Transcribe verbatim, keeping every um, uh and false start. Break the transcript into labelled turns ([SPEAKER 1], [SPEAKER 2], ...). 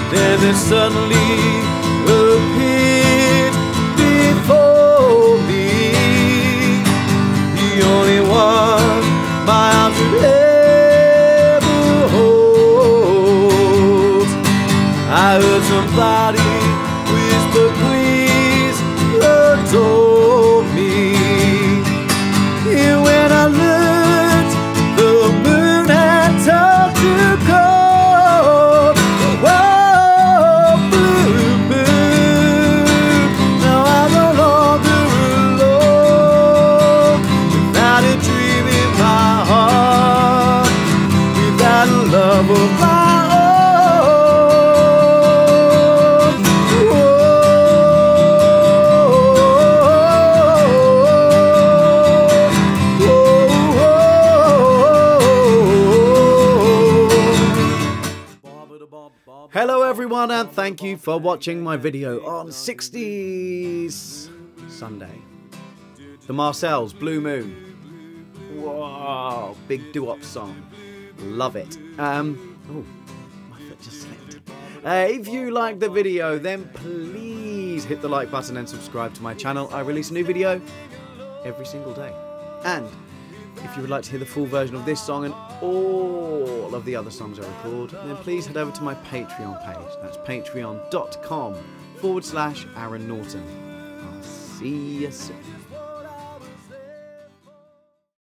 [SPEAKER 1] Then it suddenly appeared before me, the only one my arms could ever hold. I heard somebody whisper, please adore me. And when I looked, the moon had turned to gold. Whoa, blue moon, now I'm no longer alone. Without a dream in my heart, without a love of my own. Hello everyone, and thank you for watching my video on sixties Sunday. The Marcels, Blue Moon. Whoa, big doo-wop song. Love it. Um, oh, my foot just slipped. Uh, if you like the video, then please hit the like button and subscribe to my channel. I release a new video every single day. And if you would like to hear the full version of this song and all of the other songs I record, then please head over to my Patreon page. That's patreon.com forward slash Aaron Norton. I'll see you soon.